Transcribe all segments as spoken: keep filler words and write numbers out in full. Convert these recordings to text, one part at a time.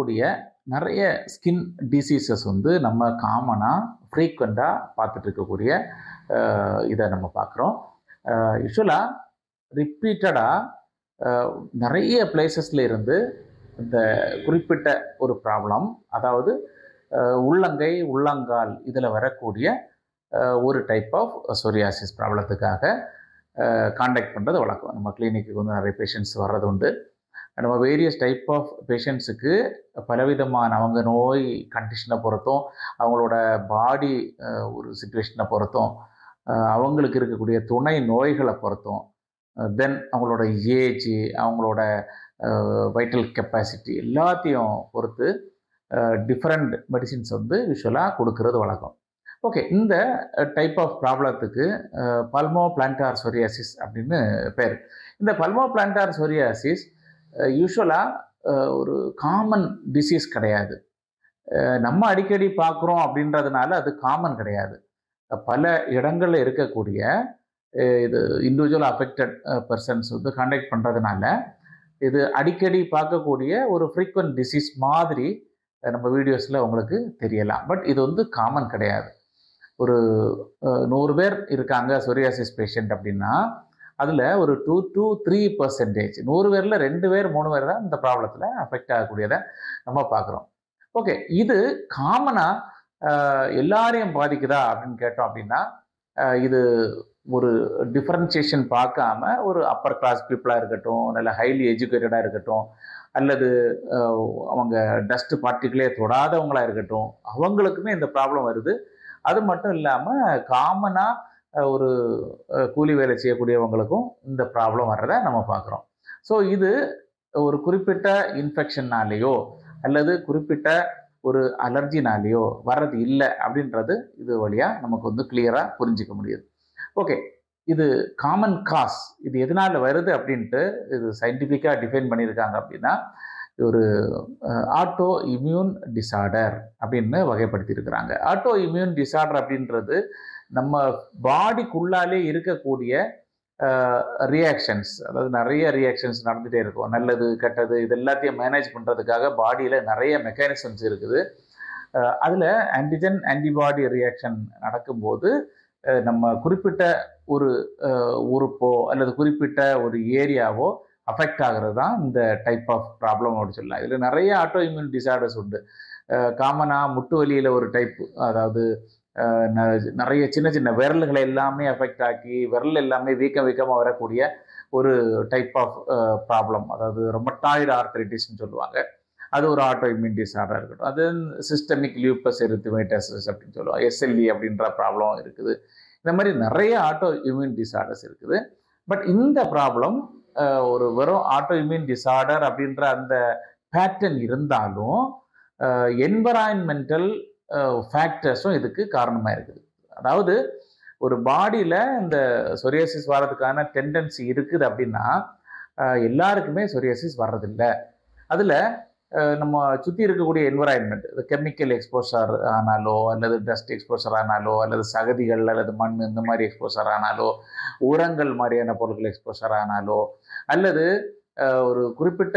வரக்கூடிய நிறைய skin diseases வந்து நம்ம காமனாக ஃப்ரீக்வெண்ட்டாக பார்த்துட்டு இருக்கக்கூடிய இதை நம்ம பார்க்குறோம். யூஸ்வலாக ரிப்பீட்டடாக நிறைய பிளேசஸில் இருந்து இந்த குறிப்பிட்ட ஒரு ப்ராப்ளம், அதாவது உள்ளங்கை உள்ளங்கால் இதில் வரக்கூடிய ஒரு டைப் ஆஃப் சொரியாசிஸ் ப்ராப்ளத்துக்காக காண்டாக்ட் பண்ணுறது வழக்கம். நம்ம கிளினிக்கு வந்து நிறைய பேஷண்ட்ஸ் வர்றது உண்டு. நம்ம வேரியஸ் டைப் ஆஃப் பேஷண்ட்ஸுக்கு பலவிதமான அவங்க நோய் கண்டிஷனை பொறுத்தும், அவங்களோட பாடி ஒரு சிச்சுவேஷனை பொறுத்தும், அவங்களுக்கு இருக்கக்கூடிய துணை நோய்களை பொறுத்தும், தென் அவங்களோட ஏஜ், அவங்களோட வைட்டல் கெப்பாசிட்டி எல்லாத்தையும் பொறுத்து டிஃப்ரெண்ட் மெடிசின்ஸ் வந்து யூஸ்வலாக கொடுக்கறது வழக்கம். ஓகே, இந்த டைப் ஆஃப் ப்ராப்ளத்துக்கு பல்மோ பிளான்டார் சொரியாசிஸ் அப்படின்னு பேர். இந்த பல்மோ பிளான்டார் சொரியாசிஸ் யூஸ்வலாக ஒரு காமன் டிசீஸ் கிடையாது. நம்ம அடிக்கடி பார்க்குறோம் அப்படின்றதுனால அது காமன் கிடையாது. பல இடங்களில் இருக்கக்கூடிய இது இண்டிவிஜுவல் அஃபெக்டட் பர்சன்ஸ் வந்து கான்டாக்ட் பண்ணுறதுனால இது அடிக்கடி பார்க்கக்கூடிய ஒரு ஃப்ரீக்வெண்ட் டிசீஸ் மாதிரி நம்ம வீடியோஸில் உங்களுக்கு தெரியலாம். பட் இது வந்து காமன் கிடையாது. ஒரு நூறு பேர் இருக்காங்க சொரியாசிஸ் பேஷண்ட் அப்படின்னா அதில் ஒரு டூ டு த்ரீ பர்சன்டேஜ் நூறு பேரில் ரெண்டு பேர் மூணு பேர் தான் இந்த ப்ராப்ளத்தில் அஃபெக்ட் ஆகக்கூடியதை நம்ம பார்க்குறோம். ஓகே, இது காமனாக எல்லாரையும் பாதிக்குதா அப்படின்னு கேட்டோம் அப்படின்னா இது ஒரு டிஃப்ரென்சியேஷன் பார்க்காம ஒரு அப்பர் கிளாஸ் பீப்புளாக இருக்கட்டும், நல்ல ஹைலி எஜுகேட்டடாக இருக்கட்டும், அல்லது அவங்க டஸ்ட் பார்ட்டிகளே தொடாதவங்களாக இருக்கட்டும், அவங்களுக்குமே இந்த ப்ராப்ளம் வருது. அது மட்டும் இல்லாமல் காமனாக ஒரு கூலி வேலை செய்யக்கூடியவங்களுக்கும் இந்த ப்ராப்ளம் வர்றதை நம்ம பார்க்குறோம். ஸோ இது ஒரு குறிப்பிட்ட இன்ஃபெக்ஷன்னாலேயோ அல்லது குறிப்பிட்ட ஒரு அலர்ஜினாலேயோ வர்றது இல்லை அப்படின்றது இது வழியாக நமக்கு வந்து கிளியராக புரிஞ்சிக்க முடியுது. ஓகே, இது காமன் காஸ், இது எதனால் வருது அப்படின்ட்டு இது சயின்டிஃபிக்காக டிஃபைன் பண்ணியிருக்காங்க அப்படின்னா ஒரு ஆட்டோ இம்யூன் டிசார்டர் அப்படின்னு வகைப்படுத்தியிருக்கிறாங்க. ஆட்டோ இம்யூன் டிசார்டர் அப்படின்றது நம்ம பாடிக்குள்ளாலே இருக்கக்கூடிய ரியாக்ஷன்ஸ், அதாவது நிறைய ரியாக்ஷன்ஸ் நடந்துகிட்டே இருக்கும். நல்லது கெட்டது இது எல்லாத்தையும் மேனேஜ் பண்ணுறதுக்காக பாடியில் நிறைய மெக்கானிசம்ஸ் இருக்குது. அதில் ஆன்டிஜன் ஆன்டிபாடி ரியாக்ஷன் நடக்கும்போது நம்ம குறிப்பிட்ட ஒரு உறுப்போ அல்லது குறிப்பிட்ட ஒரு ஏரியாவோ அஃபெக்ட் ஆகிறது தான் இந்த டைப் ஆஃப் ப்ராப்ளம் அப்படின்னு சொல்லலாம். இதில் நிறைய ஆட்டோ இம்யூன் டிசார்டர்ஸ் உண்டு. காமனாக முட்டு வலியில் ஒரு டைப், அதாவது நிறைய சின்ன சின்ன விரல்களை எல்லாமே அஃபெக்ட் ஆக்கி விரல் எல்லாமே வீக்கம் வீக்கமாக வரக்கூடிய ஒரு டைப் ஆஃப் ப்ராப்ளம், அதாவது ரொமட்டாய்டு ஆர்த்ரைட்டிஸ்ன்னு சொல்லுவாங்க. அது ஒரு ஆட்டோ இம்யூன் டிசார்டராக இருக்கட்டும். அது சிஸ்டமிக் லியூப்பஸ் எரித்மெட்டோசிஸ் அப்படின்னு சொல்லுவாங்க. எஸ்எல்இ அப்படின்ற ப்ராப்ளம் இருக்குது. இந்த மாதிரி நிறைய ஆட்டோ இம்யூன் டிசார்டர்ஸ் இருக்குது. பட் இந்த ப்ராப்ளம் ஒரு வெறும் ஆட்டோ இம்யூன் டிசார்டர் அப்படின்ற அந்த பேட்டர்ன் இருந்தாலும் என்வரான்மெண்டல் ஃபேக்டர்ஸும் இதுக்கு காரணமாக இருக்குது. அதாவது ஒரு பாடியில் இந்த சொரியாசிஸ் வர்றதுக்கான டெண்டன்சி இருக்குது அப்படின்னா எல்லாருக்குமே சொரியாசிஸ் வர்றதில்லை. அதில் நம்ம சுற்றி இருக்கக்கூடிய என்வரான்மெண்ட், கெமிக்கல் எக்ஸ்போசர் ஆனாலோ அல்லது டஸ்ட் எக்ஸ்போசர் ஆனாலோ அல்லது சகதிகள் அல்லது மண் இந்த மாதிரி எக்ஸ்போசர் ஆனாலோ, உரங்கள் மாதிரியான பொருட்கள் எக்ஸ்போசர் ஆனாலோ, அல்லது ஒரு குறிப்பிட்ட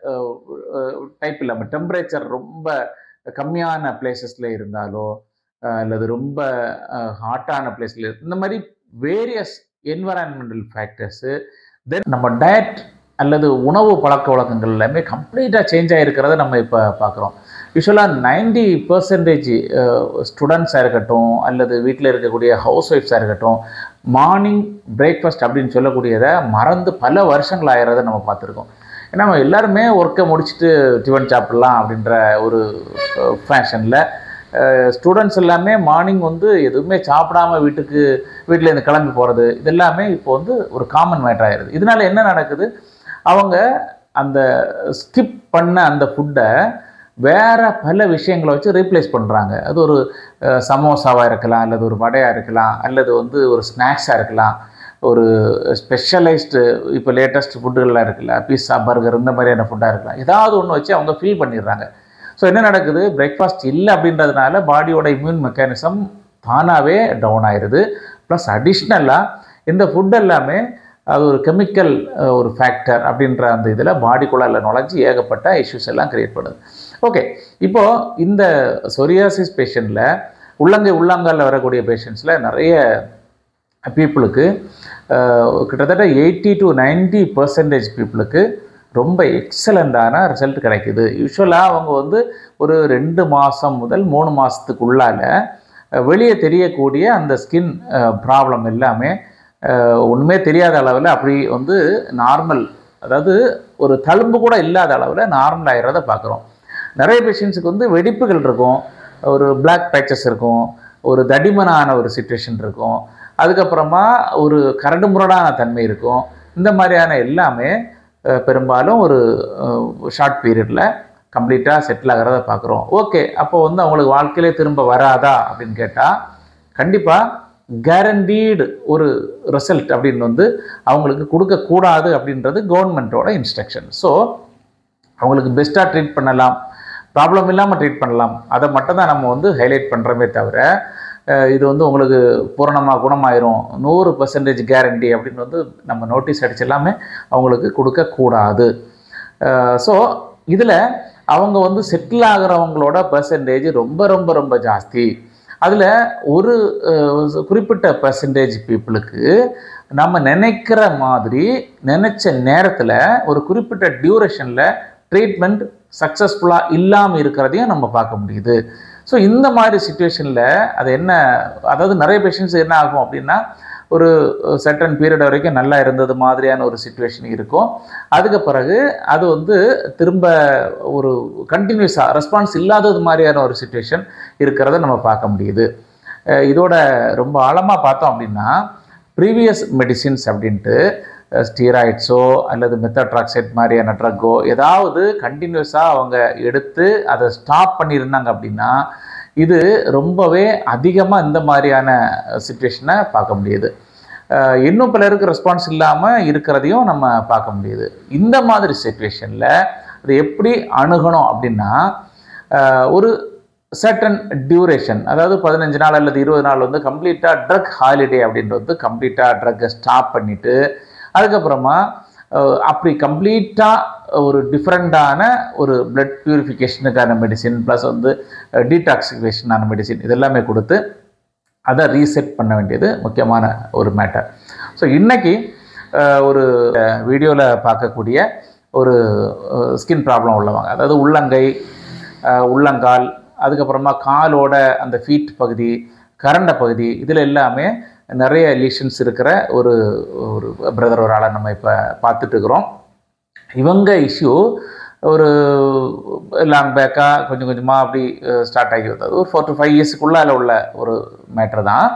டைப் இல்லாமல் டெம்பரேச்சர் ரொம்ப கம்மியான பிளேசஸில் இருந்தாலோ அல்லது ரொம்ப ஹாட்டான பிளேஸில், இந்த மாதிரி வேரியஸ் என்வரான்மெண்டல் ஃபேக்டர்ஸு, தென் நம்ம டயட் அல்லது உணவு பழக்க வழக்கங்கள் எல்லாமே கம்ப்ளீட்டாக சேஞ்ச் ஆகிருக்கிறத நம்ம இப்போ பார்க்குறோம். யூஸ்வலாக நைன்டி பர்சன்டேஜ் ஸ்டூடெண்ட்ஸாக இருக்கட்டும் அல்லது வீட்டில் இருக்கக்கூடிய ஹவுஸ் ஒய்ஃப்ஸாக இருக்கட்டும், மார்னிங் பிரேக்ஃபாஸ்ட் அப்படின்னு சொல்லக்கூடியதை மறந்து பல வருஷங்கள் ஆகிறத நம்ம பார்த்துருக்கோம். ஏன்னா நம்ம எல்லாருமே ஒர்க்கை முடிச்சுட்டு டிஃபன் சாப்பிட்லாம் அப்படின்ற ஒரு ஃபேஷனில் ஸ்டூடெண்ட்ஸ் எல்லாமே மார்னிங் வந்து எதுவுமே சாப்பிடாமல் வீட்டுக்கு வீட்டிலேருந்து கிளம்பி போகிறது இது எல்லாமே இப்போ வந்து ஒரு காமன் மேட்டர் ஆகிடுது. இதனால் என்ன நடக்குது, அவங்க அந்த ஸ்கிப் பண்ண அந்த ஃபுட்டை வேறு பல விஷயங்களை வச்சு ரீப்ளேஸ் பண்ணுறாங்க. அது ஒரு சமோசாவாக இருக்கலாம், அல்லது ஒரு வடையாக இருக்கலாம், அல்லது வந்து ஒரு ஸ்நாக்ஸாக இருக்கலாம், ஒரு ஸ்பெஷலைஸ்டு இப்போ லேட்டஸ்ட் ஃபுட்டுகள்லாம் இருக்குல்ல, பீஸா பர்கர் இந்த மாதிரியான ஃபுட்டாக இருக்கலாம், ஏதாவது ஒன்று வச்சு அவங்க ஃபில் பண்ணிடுறாங்க. ஸோ என்ன நடக்குது, பிரேக்ஃபாஸ்ட் இல்லை அப்படின்றதுனால பாடியோட இம்யூன் மெக்கானிசம் தானாகவே டவுன் ஆயிடுது. ப்ளஸ் அடிஷ்னலாக இந்த ஃபுட் எல்லாமே அது ஒரு கெமிக்கல் ஒரு ஃபேக்டர் அப்படின்ற அந்த இதில் பாடிக்குள்ளால நுழைஞ்சி ஏகப்பட்ட இஷ்யூஸ் எல்லாம் கிரியேட் பண்ணுது. ஓகே, இப்போது இந்த சொரியாசிஸ் பேஷண்ட்டில் உள்ளங்கை உள்ளங்காலில் வரக்கூடிய பேஷண்ட்ஸில் நிறைய பீப்புளுக்கு கிட்டத்தட்ட எயிட்டி டு நைன்டி பர்சன்டேஜ் பீப்புளுக்கு ரொம்ப எக்ஸலண்ட்டான ரிசல்ட் கிடைக்குது. யூஸ்வலாக அவங்க வந்து ஒரு ரெண்டு மாதம் முதல் மூணு மாதத்துக்குள்ளால் வெளியே தெரியக்கூடிய அந்த ஸ்கின் ப்ராப்ளம் எல்லாமே ஒன்றுமே தெரியாத அளவில் அப்படி வந்து நார்மல், அதாவது ஒரு தழும்பு கூட இல்லாத அளவில் நார்மல் ஆகிறத பார்க்குறோம். நிறைய பேஷண்ட்ஸுக்கு வந்து வெடிப்புகள் இருக்கும், ஒரு பிளாக் பேச்சஸ் இருக்கும், ஒரு தடிமனான ஒரு சிச்சுவேஷன் இருக்கும், அதுக்கப்புறமா ஒரு கரடு முரடான தன்மை இருக்கும். இந்த மாதிரியான எல்லாமே பெரும்பாலும் ஒரு ஷார்ட் பீரியடில் கம்ப்ளீட்டாக செட்டில் ஆகிறத பார்க்குறோம். ஓகே, அப்போ வந்து அவங்களுக்கு வாழ்க்கையிலே திரும்ப வராதா அப்படின்னு கேட்டால் கண்டிப்பாக கேரண்டீடு ஒரு ரிசல்ட் அப்படின்னு வந்து அவங்களுக்கு கொடுக்கக்கூடாது அப்படின்றது கவர்மெண்ட்டோட இன்ஸ்ட்ரக்ஷன். ஸோ அவங்களுக்கு பெஸ்ட்டாக ட்ரீட் பண்ணலாம், ப்ராப்ளம் இல்லாமல் ட்ரீட் பண்ணலாம், அதை மட்டும் தான் நம்ம வந்து ஹைலைட் பண்ணுறோமே தவிர இது வந்து உங்களுக்கு பூரணமாக குணமாயிரும் நூறு பர்சன்டேஜ் கேரண்டி அப்படின்னு வந்து நம்ம நோட்டீஸ் அடிச்சு எல்லாமே அவங்களுக்கு கொடுக்கக்கூடாது. ஸோ இதில் அவங்க வந்து செட்டில் ஆகிறவங்களோட பர்சன்டேஜ் ரொம்ப ரொம்ப ரொம்ப ஜாஸ்தி. அதில் ஒரு குறிப்பிட்ட பர்சன்டேஜ் பீப்புளுக்கு நம்ம நினைக்கிற மாதிரி நினச்ச நேரத்தில் ஒரு குறிப்பிட்ட டியூரேஷனில் ட்ரீட்மெண்ட் சக்ஸஸ்ஃபுல்லாக இல்லாமல் இருக்கிறதையும் நம்ம பார்க்க முடியுது. ஸோ இந்த மாதிரி சிச்சுவேஷனில் அது என்ன, அதாவது நிறைய பேஷண்ட்ஸ் என்ன ஆகும் அப்படின்னா ஒரு சர்டன் பீரியட் வரைக்கும் நல்லா இருந்தது மாதிரியான ஒரு சிச்சுவேஷன் இருக்கும். அதுக்கு பிறகு அது வந்து திரும்ப ஒரு கண்டினியூஸாக ரெஸ்பான்ஸ் இல்லாதது மாதிரியான ஒரு சிச்சுவேஷன் இருக்கிறத நம்ம பார்க்க முடியுது. இதோட ரொம்ப ஆழமாக பார்த்தோம் அப்படின்னா ப்ரீவியஸ் மெடிசின்ஸ் அப்படின்ட்டு ஸ்டீராய்ட்ஸோ அல்லது மெத்தட்ராக்சைட் மாதிரியான ட்ரக்கோ ஏதாவது கண்டினியூஸாக அவங்க எடுத்து அதை ஸ்டாப் பண்ணியிருந்தாங்க அப்படின்னா இது ரொம்பவே அதிகமாக இந்த மாதிரியான சிச்சுவேஷனை பார்க்க முடியுது. இன்னும் பலருக்கு ரெஸ்பான்ஸ் இல்லாமல் இருக்கிறதையும் நம்ம பார்க்க முடியுது. இந்த மாதிரி சிச்சுவேஷனில் அது எப்படி அணுகணும் அப்படின்னா ஒரு சர்டன் டியூரேஷன், அதாவது பதினஞ்சு நாள் அல்லது இருபது நாள் வந்து கம்ப்ளீட்டாக ட்ரக் ஹாலிடே அப்படின்றது வந்து கம்ப்ளீட்டாக ட்ரக்கை ஸ்டாப் பண்ணிவிட்டு அதுக்கப்புறமா அப்படி கம்ப்ளீட்டாக ஒரு டிஃப்ரெண்ட்டான ஒரு பிளட் பியூரிஃபிகேஷனுக்கான மெடிசின் ப்ளஸ் வந்து டீடாக்சிஃபிகேஷனான மெடிசின் இதெல்லாமே கொடுத்து அதை ரீசெட் பண்ண வேண்டியது முக்கியமான ஒரு மேட்டர். ஸோ இன்றைக்கி ஒரு வீடியோவில் பார்க்கக்கூடிய ஒரு ஸ்கின் ப்ராப்ளம் உள்ளவங்க, அதாவது உள்ளங்கை உள்ளங்கால் அதுக்கப்புறமா காலோட அந்த ஃபீட் பகுதி கரண்ட பகுதி இதில் எல்லாமே நிறைய லீஷன்ஸ் இருக்கிற ஒரு ஒரு பிரதர் ஒரு ஆளை நம்ம இப்போ பார்த்துட்டு இருக்கிறோம். இவங்க இஷ்யூ ஒரு லாங் பேக்காக கொஞ்சம் கொஞ்சமாக அப்படி ஸ்டார்ட் ஆகி வந்தது. ஒரு ஃபோர் டு ஃபைவ் இயர்ஸுக்குள்ளால் உள்ள ஒரு மேட்ரு தான்.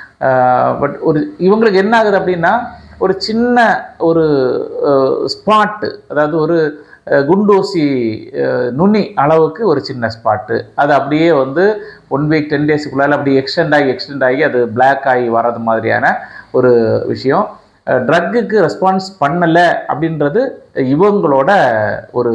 பட் ஒரு இவங்களுக்கு என்ன ஆகுது அப்படின்னா ஒரு சின்ன ஒரு ஸ்பாட்டு, அதாவது ஒரு குண்டூசி நுனி அளவுக்கு ஒரு சின்ன ஸ்பாட்டு, அது அப்படியே வந்து ஒன் வீக் டென் டேஸுக்குள்ளால் அப்படி எக்ஸ்டெண்ட் ஆகி எக்ஸ்டெண்ட் ஆகி அது பிளாக் ஆகி வர்றது மாதிரியான ஒரு விஷயம். ட்ரக்குக்கு ரெஸ்பான்ஸ் பண்ணலை அப்படின்றது இவங்களோட ஒரு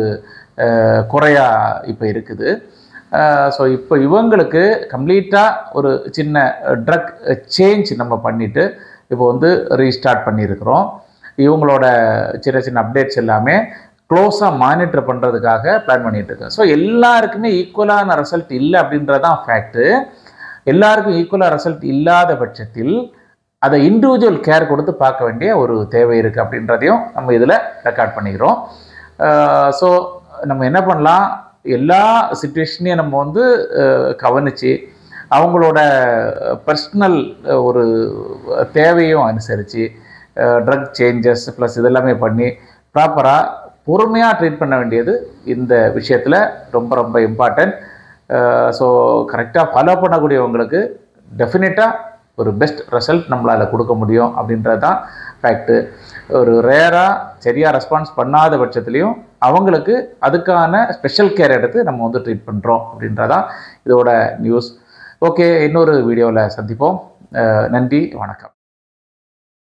குறையாக இப்போ இருக்குது. ஸோ இப்போ இவங்களுக்கு கம்ப்ளீட்டாக ஒரு சின்ன ட்ரக் சேஞ்ச் நம்ம பண்ணிவிட்டு இப்போ வந்து ரீஸ்டார்ட் பண்ணியிருக்கிறோம். இவங்களோட சின்ன சின்ன அப்டேட்ஸ் எல்லாமே க்ளோஸாக மானிட்டர் பண்ணுறதுக்காக பிளான் பண்ணிகிட்ருக்கேன். ஸோ எல்லாருக்குமே ஈக்குவலான ரிசல்ட் இல்லை அப்படின்றதான் ஃபேக்ட்டு. எல்லாருக்கும் ஈக்குவலாக ரிசல்ட் இல்லாத பட்சத்தில் அதை இண்டிவிஜுவல் கேர் கொடுத்து பார்க்க வேண்டிய ஒரு தேவை இருக்குது அப்படின்றதையும் நம்ம இதில் ரெக்கார்ட் பண்ணிக்கிறோம். ஸோ நம்ம என்ன பண்ணலாம், எல்லா சிச்சுவேஷனையும் நம்ம வந்து கவனித்து அவங்களோட பர்சனல் ஒரு தேவையும் அனுசரித்து ட்ரக் சேஞ்சஸ் ப்ளஸ் இதெல்லாமே பண்ணி ப்ராப்பராக பொறுமையாக ட்ரீட் பண்ண வேண்டியது இந்த விஷயத்தில் ரொம்ப ரொம்ப இம்பார்ட்டன்ட். ஸோ கரெக்டாக ஃபாலோ பண்ணக்கூடியவங்களுக்கு டெஃபினட்டாக ஒரு பெஸ்ட் ரிசல்ட் நம்மளால் கொடுக்க முடியும் அப்படின்றது தான் ஃபேக்ட்டு. ஒரு ரேராக சரியாக ரெஸ்பான்ஸ் பண்ணாத பட்சத்துலேயும் அவங்களுக்கு அதுக்கான ஸ்பெஷல் கேர் எடுத்து நம்ம வந்து ட்ரீட் பண்ணுறோம் அப்படின்றதான் இதோட நியூஸ். ஓகே, இன்னொரு வீடியோவில் சந்திப்போம். நன்றி, வணக்கம்.